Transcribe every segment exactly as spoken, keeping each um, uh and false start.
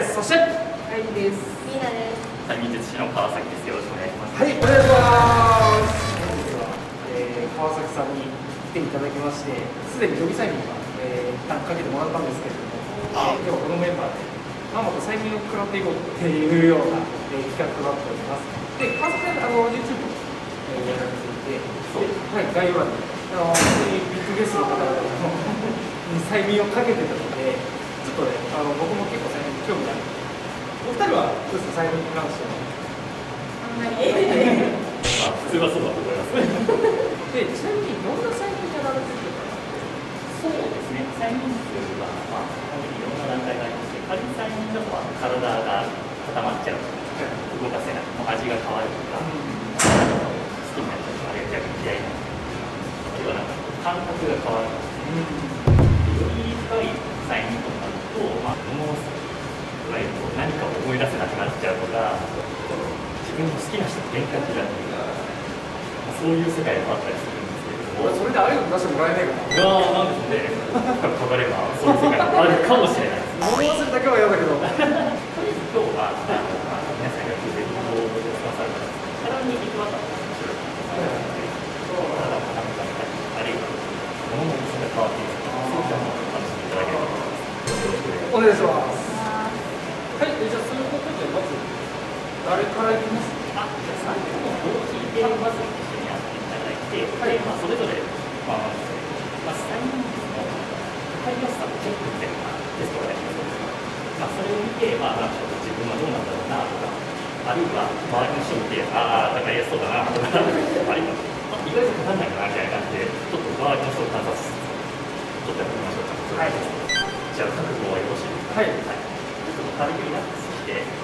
です。そしてはいです。 みーなです。 催眠術師の川崎です。よろしくお願いします。 はい、お願いします。本日は、えー、川崎さんに来ていただきまして、すでに予備催眠は、えー、一旦かけてもらったんですけれども、えー、今日はこのメンバーでまあまた催眠を食らっていこうっていうような、えー、企画となっております。で、川崎さんあの YouTube を、えー、やられていて、で、はい、概要欄にあの本当にビッグゲストの方々に催眠をかけてたので、ちょっとね、あの僕も結構催眠に興味がある。お二人はどうですか、催眠に関しては。 あんまり。 まあ、普通はそうだと思います。 で、ちなみにどんな催眠やられてるかな。 そうですね。催眠術は、まあ、本当にいろんな段階がありまして、仮に催眠だと体が固まっちゃう、動かせない、もう味が変わるとか、好きになっちゃうとか、あるいは逆に嫌いになるとか、あるいはなんか感覚が変わる。より深い催眠とかだと、まあ、ものいわゆる何かを思い出せなくなっちゃうとか、自分の好きな人と喧嘩するとか、そういう世界もあったりするんですけれども、 それでああいうの出してもらえないかな。 いやー、なんですね、深くかかれば、そういう世界があるかもしれないです。 物忘れだけは嫌だけど。 とりあえず今日は、あのまあ、皆さんが聞いてる情報をくださるから、体に行き渡ったら面白いかなと思うので、体を固めたり、あるいは物の質が変わっていくとか、そういったものを楽しんでいただければと思います。よろしくお願いします。 お願いします。はい、じゃあそういうことでまず誰からいきます？ あ、じゃあさんにんの同期でまず一緒にやっていただいて、はい、まあそれぞれまあまあ催眠術の分かりやすさのチェックみたいなテストがやりますので、まあそれを見てまあなんか自分はどうなんだろうなとか、あるいは周りの人を見てああ分かりやすそうだなとか、あるいは、まあ、意外と分かんないかなみたいな感じでちょっと周りの人を観察しつつちょっとやってみましょうか。はい。じゃあ覚悟はよろしいですか？はい。はい。ちょっと軽くリラックスして、先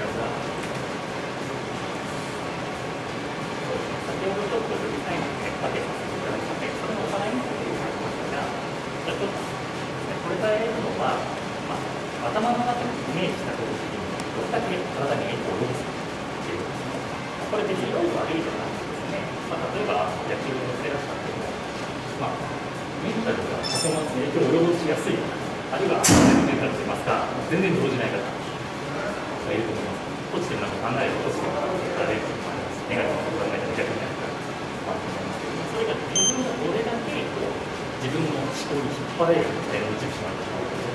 ほどちょっと予備催眠でかけさせていただいて、それのおさらいになっていましたが、じゃあちょっとこれからやるのは、まあ、頭の中にイメージしたことにどれだけ体に影響を及ぼすかっていうことです。これ別に良い悪いじゃなくてですね、まあ、例えば野球のプレーしたっても、まあ、メンタルがパフォーマンスに影響を及ぼしやすい方、あるいはメンタルといいますか、全然動じない方がいると思います。ポジティブなこと考えるとポジティブなことが出ると思います。ネガティブなこと考えたら逆になるから、まあ、と思いますけど、それが自分がどれだけこう自分の思考に引っ張られるみたいな持ち主なんだと思うと、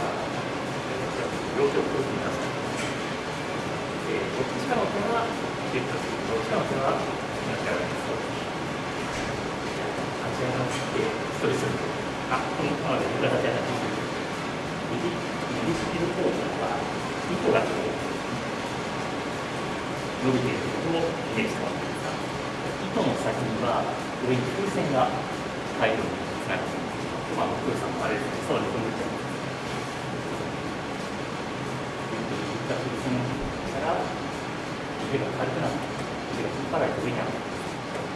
両手をこういうふうに出して、えー、どっちかの手はギュッとする、どっちかの手は立ち上がります。立ち上がってストレスを、あ、このままで床立ち上がってする。右右手の方は糸がこう伸びていることをイメージしてもらっています。糸の先には上に風船が入るようにつながっています。まあ、プーさんもあれですね、空に飛んでいってます。風船から腕が軽くなって、腕が引っ張られて上に上がって、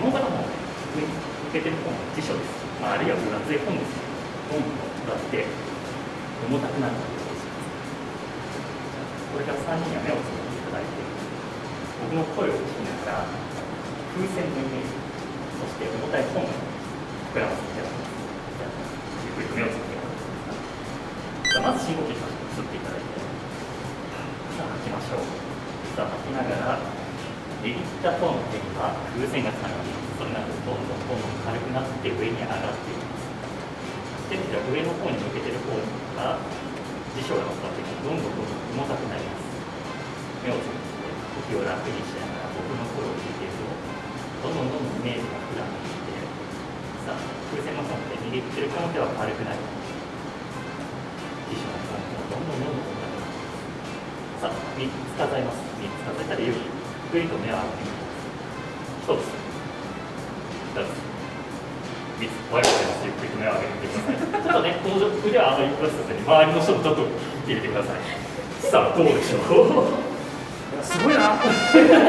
もう片方上に受けてる方の辞書です。まあ、あるいは分厚い本ですね。本を使って重たくなるということです。これからさんにんは目をつぶっていただいて、僕の声を聞きながら、風船のイメージ、そして重たい本を膨らませていただきます。ゆっくりと目をつぶっていただきます。まず深呼吸しましょう。吸っていただいて。さあ、吐きましょう。さあ、吐きながら、握った方の手には風船がつながります。それがどんどんどんどん軽くなって上に上がっていきます。手の上の方に向けてる方が辞書が乗っかってどんどんどんどん重たくなります。目をつぶって息を楽にしながら僕の声を聞いているとどんどんどんどんイメージが膨らんでいって、さあ風船の方で握ってるこの手は軽くなります。辞書の方もどんどんどんどん重たくなります。さあみっつ数えます。みっつ数えたらゆっくりと目を開けてみます。ひとつふたつみっつ、おはようございます。ゆっくりと目を開けてみてください。ちょっとね、この腕はあまり動かさずに、周りの人もちょっと入れてください。さあ、どうでしょう。 すごいな。 周り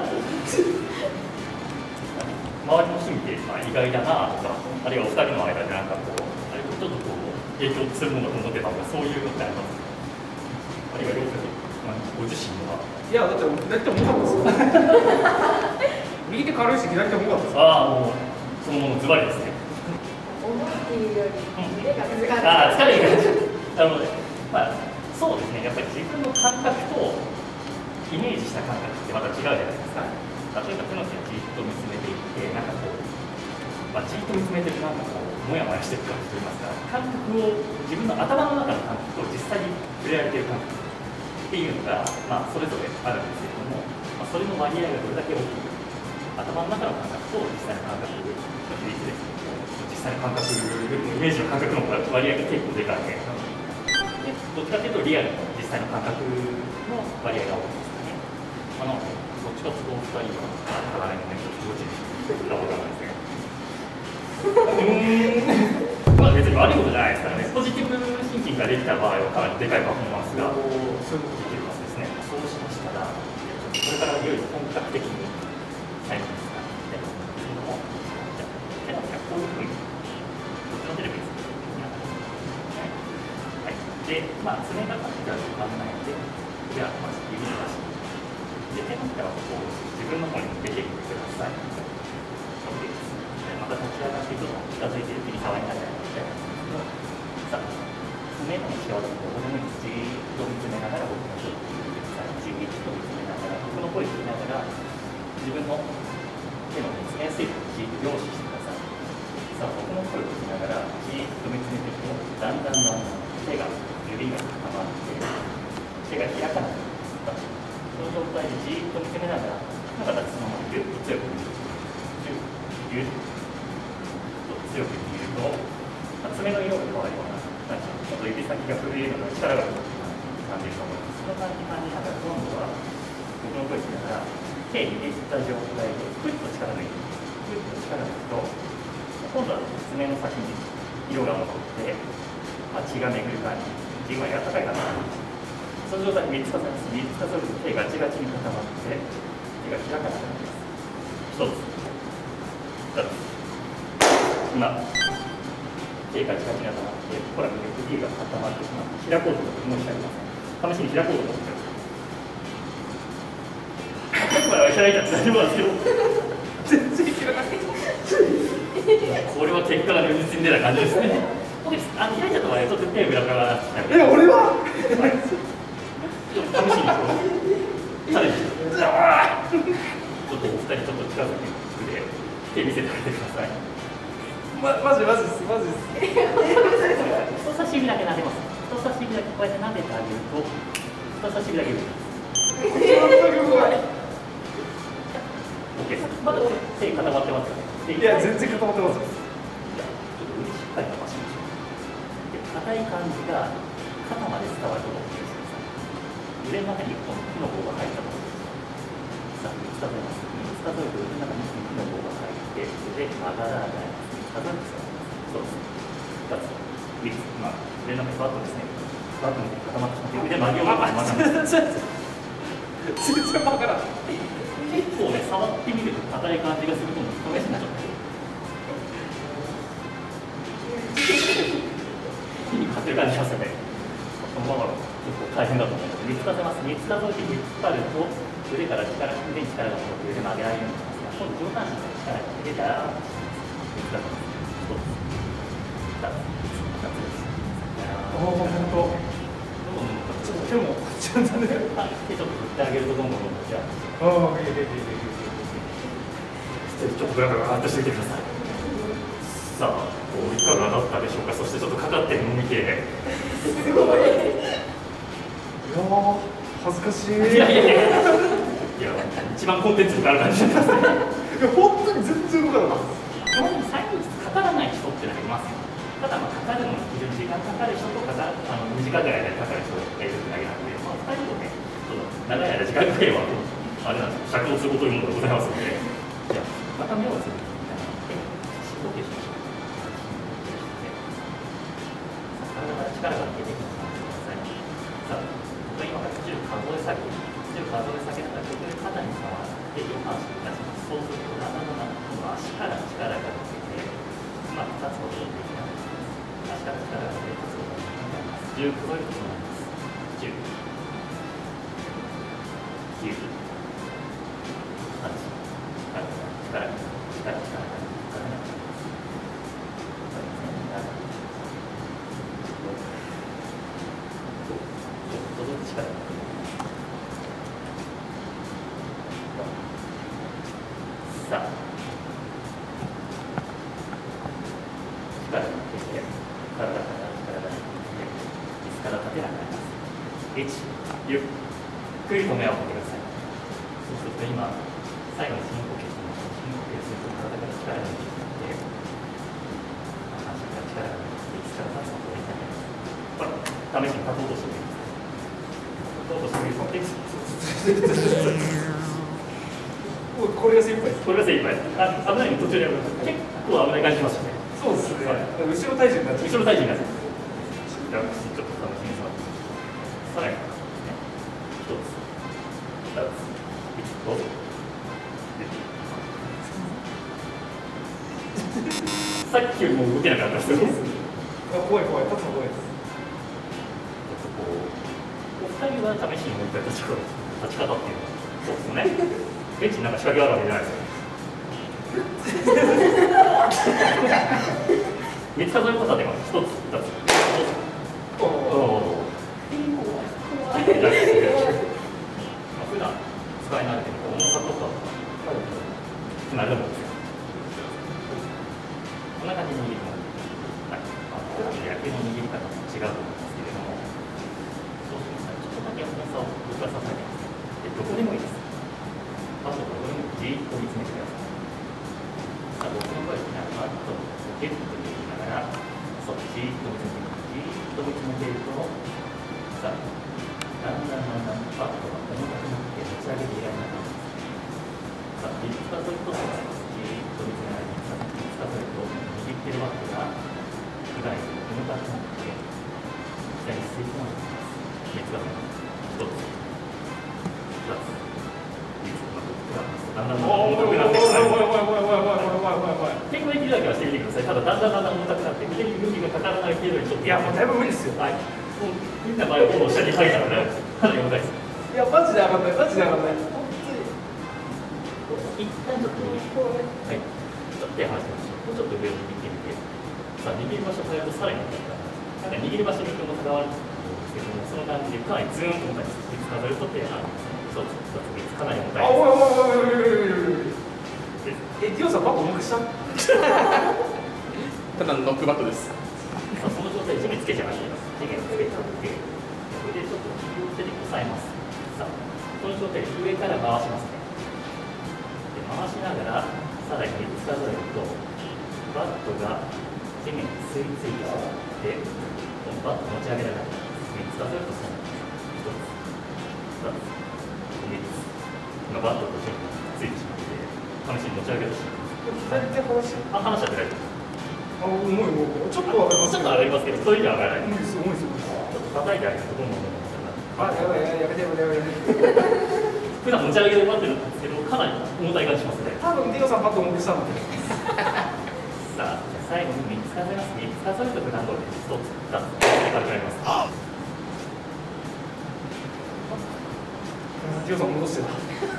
の人見て、まあ、意外だなとか、あるいはお二人の間でなんかこう、あれちょっとこう影響するものだと思ってたのが、そういうのってあります。あるいは両方で、まあ、ご自身は。 いや、だって左手重かったです。右手軽いし、左手重かったです。 ああ、もうそのものズバリですね。 重いっていうより腕が難しい。 ああ、疲れる感じ。なるほど。まあ、そうですね。 ね、やっぱり自分の感覚とイメージした感覚ってまた違うじゃないですか。例えば手のひらじっと見つめていって、なんかこう、まあ、じっと見つめてるなんかこう、もやもやしてる感じといいますか、感覚を、自分の頭の中の感覚と実際に触れられている感覚っていうのが、まあ、それぞれあるんですけれども、まあ、それの割合がどれだけ大きいか、頭の中の感覚と実際の感覚の比率ですけども、実際の感覚、イメージの感覚の割合が結構でかいで、どっちかというとリアルの実際の感覚の割合が多いですかね。まあ、なので、どっちかというとお二人は互いのね、一つごちになことなんですね。うーん、まあ別に悪いことじゃないですからね。ポジティブシンキングができた場合はかなりでかいパフォーマンスができるはずですね。そうしましたら、これからいよいよ本格的に最後ですが、やるんですけども、じゃあ手のひらこういうふうに、どっちの手でもいいです。で、まあ、爪がかってたら考えて、じゃあ、まず指を出して、で、手のひらをこう自分の方に向けてみてください。OK です。でまた立ち上がって、ちょっと近づいてる時に触りながらやっていきますけど、さあ、爪の内側でここでもじーっと見つめながら、僕の声を聞いてください。じーっと見つめながら、僕の声を聞きながら、自分の手の見つめやすいところをじーっと凝視してください。さあ、僕の声を聞きながら、じーっと見つめていくと、だんだんだんだん手が指が固まって手が開かなくなります。その状態でじーっと見つめながら、な形そのままギュッと強く握る、ギュッと強く握ると、まあ、爪の色が変わるような、なんかちょっと指先が震えるのが力が入る感じると思います。その感じ感じながら、今度は僕の声を聞きながら、手に入れた状態でクイッと力抜いて、クイッと力抜くと、今度は爪の先に色が残って、まあ、血が巡る感じ。自分は柔らかいかな。その状態でみっつ数えます。みっつ数えると手がガチガチに固まって、手が開かなくなります。ひとつ、ふたつ、今、手がガチガチに固まって、ほら、手が固まってしまって、開こうと思ってもう一回やります。試しに開こうと思ってください。これは開いちゃって大丈夫なんですけど、全然開かない。これは結果が如実に出た感じですね。あの開いちゃった場合はちょっと手を裏からえ、俺は試しにこうチャレンジしてちょっとお二人ちょっと近づいて手見せてあげてください。 ま、マジマジですマジです人差し指だけ撫でます。人差し指だけこうやって撫でてあげると人差し指だけ指です。OK です。まだ手固まってますよね。 いや全然固まってます。 じゃあちょっと腕しっかり伸ばしましょう。硬い感じが肩まで伝わると思ってください。腕の中にこの木の棒が入ったものです。さあ、みっつ数えます。みっつ数えると腕の中に木の棒が入って、腕曲がらない。みっつ数えるんですよ。そうです。ふたつ、みっつ、まあ、腕の中にバットですね。バットに固まってしまって、腕曲げようとしません。 全然曲がらない。 結構ね、触ってみると硬い感じがすると思う。試しにちょっと。買ってる感じしますよね。そのまま結構大変だと思います。みっつ数えます。みっつ数えて引っ張ると腕から力、腕に力が残って腕曲げられるようになりますが、今度上半身から力が入れたらみっつ数えます。ひとつ、ふたつ、みっつです。 ああ、本当。ちょっと手もこっちなんだね。 手ちょっと振ってあげるとどんどんどんどんじゃあ。 ああ、いいいいいいいい。 ちょっとブラブラっとしてみてください。さあ、いかがだったでしょうか。そしてちょっとかかってるのを見て。 すごい。いやー、恥ずかしい。 いやいやいや。いや、一番コンテンツになる感じですね。 いや、本当に全然動かなかった。 基本に催眠術かからない人ってのがいますよ。ただ、まあ、かかるのに非常に時間かかる人とかかあの短い間でかかる人がいるだけなんで、まあ、ふたりとね、ちょっと長い間時間かければ、あれなんですよ、釈放するこというものがございますので、じゃあ、また目をつぶっていただいて、深呼吸しましょう。体から力が抜けていくのを感じてください。さあ、僕は今からじゅう数え下げ、じゅう数え下げながら、ここで肩に触って上半身を出します。そうすると、だんだんだんだん、今度は足から力が抜けて、まあ、ふたつほどできなくなります。足から力が抜けて、ふたつほどできなくなります。じゅう数えるとそうなります。じゅう、きゅう、はち、力が、力が、力が、力が、力が、ちょっとずついち、ゆっくりと目を開けてください。そうすると今、最後に深呼吸してみましょう。深呼吸すると体から力が抜いていって、半身から力が抜いて、いつから立つのか分かります。ほら、試しに立とうとしてみます。立とうとしてみると、 これが精一杯です。 これが精一杯です。あ、危ないの途中でやる。結構危ない感じしますよね。 そうですね。後ろ体重になっちゃう。 後ろ体重になっちゃう。じゃあ、ちょっと楽しみにします。さらに、一つ、二つ、どうぞ。さっきよりも動けなかったですよ。 怖い怖い、立つの怖いです。 こう、お二人は試しにもう一回立ち方、立ち方っていうのは、そうですよね。ベンチになんか仕掛けあるわけじゃないですよ。三つ数え方では一つ、二つ。おお。怖い。普段使い慣れてる重さとか、つながるものですよ。こんな感じに握るの。はい。普段の野球の握り方も違うと思うんですけれども、そうしましたらちょっとだけ重さを僕が支えてます。で、どこでもいいです。あと、どこでもじーっと見つめてください。さあ、僕の声を聞きながら、あと、ポケットに入れながら、そう、じーっと見つめて、じーっと見つめていると、さあ、だんだんだんだんバットが重たくなって持ち上げていられなくなります。さあ、みっつ数えると、じーっと見つめながら、みっつ数えると、握っているバットが、意外と重たくなって、下に吸い込まれています。みっつ数えると、ひとつ、ふたつ、だんだん重たくなってきた。結構できるだけはしてみてください。ただだんだんだんだん重たくなって腕に向きがかからない程度にちょっと。 いやもうだいぶ無理ですよ。 はい。もうみんな前をフォロー下に入ったのでかなり重たいです。 いやマジで上がんないマジで上がんない。 一旦ちょっと右はい。ちょっと手離しましょう。もうちょっと上を握ってみて。さあ握る場所を変えるとさらに重たくなります。なんか握る場所にこの関わるんですけども、その感じでかなりズーンと重たいです。いつ数えると手離します。一つ一つ三つかなり重たいです。 あ、おいおいおいおいおいおいおい。え、ディオさんバット重くした？ ただのノックバットです。 さあその状態で地面つけちゃいましょう。地面つけちゃって、これでちょっと両手で押さえます。さあ、この状態で上から回しますね。で回しながら、さらにみっつ数えると、バットが地面に吸い付いてしまって、このバット持ち上げられない。みっつ数えるとそうなります。ひとつ、ふたつ、みっつ。今バットと地面についてしまって、試しに持ち上げるとします。 左手離し。 あ、話しちゃって大丈夫です。 あ、重い重い。ちょっと上がります。 ちょっと上がりますけど、そういうには上がらない。 重いです重いです。 ちょっと叩いてあげるとどんどんどんどんあ、やばいやばいやめてやめてやめて。 普段持ち上げで待ってるんですけど、かなり重たい感じしますね。 多分ディオさんバット重くしたので。 さあ、最後にみっつ数えます。みっつ数えると普段通りひとつ、ふたつ、軽くなります。 ディオさん戻してた。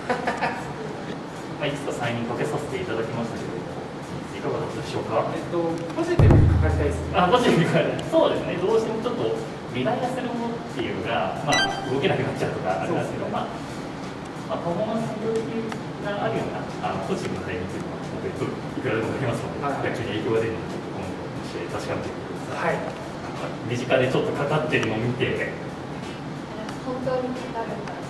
まあ、いくつかサインかけさせていただきましたけど、いかがだったでしょうか。 えっと、ポジティブにかかりたいですね。 あ、ポジティブに書いてある。そうですね、どうしてもちょっとリライアするものっていうのが、まあ、動けなくなっちゃうとかありますけど、まあ、まあ、パフォーマンスの領域があるようなあのポジティブな点については、本当にいくらでもありますので、 はい、 野球に影響が出るので、今後の試合確かめてみてください。 はい。 なんか身近でちょっとかかってるのを見て、 本当にかかるから。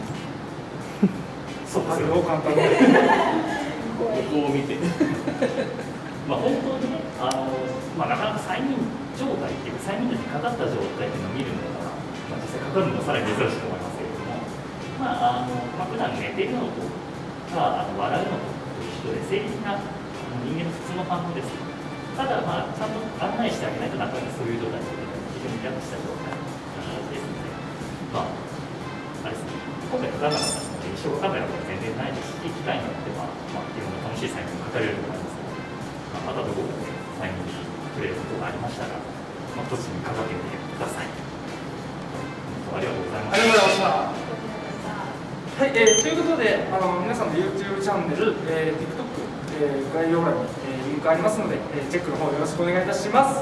そうですよ。 どう簡単に。 ここを見て。 まあ本当にね、あのまあ、なかなか催眠状態っていうか、催眠にかかった状態っていうのを見るのが、まあ、実際かかるのもさらに珍しいと思いますけれども、まあ、あのまあ、普段寝てるのとか、あの笑うのと一緒で、生理的なあの人間の普通の反応です。ただ、まあ、ちゃんと案内してあげないとなかなかそういう状態で、非常にリラックスした状態な形ですので、まあ、あれですね、今回かからなかったので、一生かかんないわけは全然ないですし、機会によっては、まあ、いろんな楽しいサインがかかれると思いますので、まあ、またどこかでサインに触れることがありましたら、まあ、一つにかかってみてください。ありがとうございまありがとうございました。 ありがとうございました。 はい、えー、ということで、あの皆さんの YouTube チャンネル、えー、TikTok、えー、概要欄に、えー、リンクありますので、えー、チェックの方よろしくお願いいたします。はい、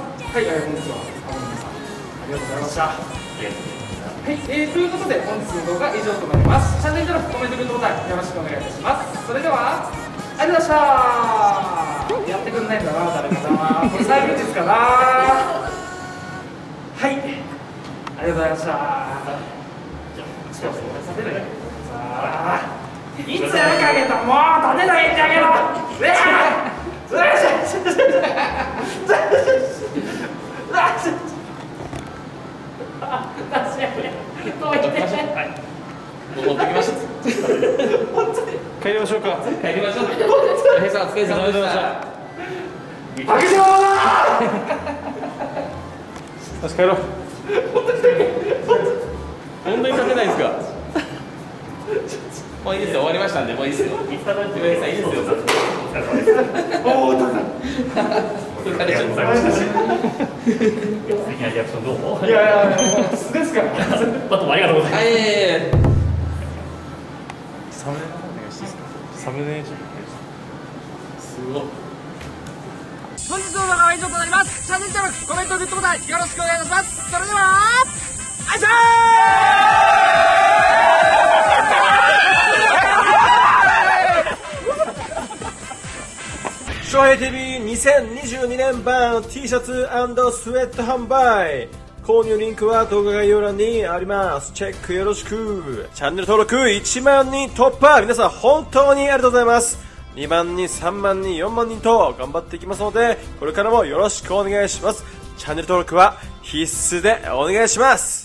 えー、本日はあの皆さんありがとうございました。 ありがとうございました。 はい、えー、ということで本日の動画は以上となります。チャンネル登録、コメント、グッドボタンよろしくお願いいたします。それでは、ありがとうございました。やってくんないんだな、誰かな。これ最後ですかな。はい、ありがとうございました。 そうそう立てない。さあいつやるかけどもう立てないんだけど。う持ってきました。 帰りましょうか。 帰りましょう。平さんお疲れ様でした。 白状だ。 よし帰ろう。 本当に勝てないですか。もういいですよ、終わりましたんで、もういいですよ。 いただいて上さんいいですよ。 おお、高い。 ありがとうございました。素敵なリアクションどうも。 いやいや、もう素ですから。 バトもありがとうございます。 はい。 サムネお願いしていいですか。サムネすごい。 本日の動画は以上となります。チャンネル登録、コメント、グッドボタンよろしくお願いします。それでは、あいしょー。翔平 ティーブイにせんにじゅうにねん版 T シャツ&スウェット販売。購入リンクは動画概要欄にあります。チェックよろしく。チャンネル登録いちまんにん突破。皆さん本当にありがとうございます。にまんにん、さんまんにん、よんまんにんと頑張っていきますので、これからもよろしくお願いします。チャンネル登録は必須でお願いします。